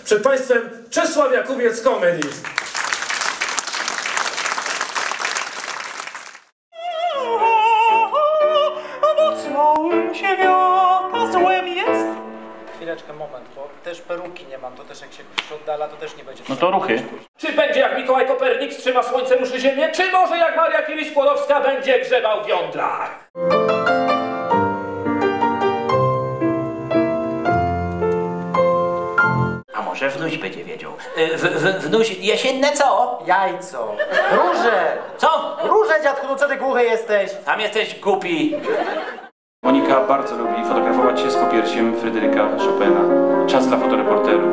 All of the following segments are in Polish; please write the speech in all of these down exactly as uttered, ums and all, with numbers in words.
Przed Państwem Czesław Jakubiec Comedy. Całym się wiata złem jest. Chwileczkę, moment, bo też peruki nie mam, to też jak się oddala, to też nie będzie. No to ruchy. Czy będzie jak Mikołaj Kopernik wstrzyma słońce, ruszy ziemię, czy może jak Maria Curie-Skłodowska będzie grzebał w jądrach? A może wnuś będzie wiedział. W, w, wnuś, jesienne co? Jajco. Róże. Co? Róże, dziadku, no co ty głuchy jesteś? Tam jesteś głupi. Monika bardzo lubi fotografować się z popiersiem Fryderyka Chopina. Czas dla fotoreporterów.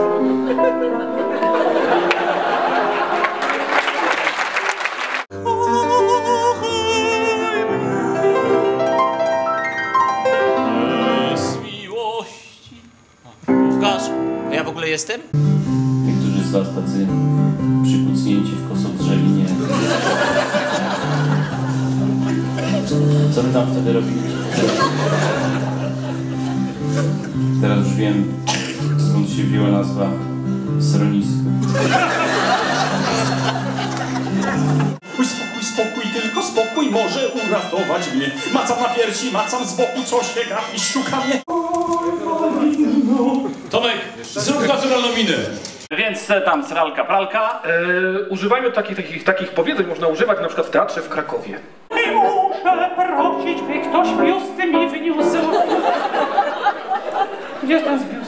Z miłości. Łukasz, a ja w ogóle jestem? Niektórzy z was tacy przykucnięci w kosodrzewinie. Co wy tam wtedy robiliście? Teraz już wiem, skąd się wzięła nazwa schronisko. Spokój, spokój, spokój, tylko spokój może uratować mnie. Macam na piersi, macam z boku, coś nie gapi, szuka mnie. Tomek, zrób naturalną minę. Więc tam sralka, pralka. Eee, używaniu takich, takich, takich powiedzeń można używać na przykład w teatrze w Krakowie. I muszę prosić, by ktoś biusty mi wniósł. Gdzie jest ten zbiór?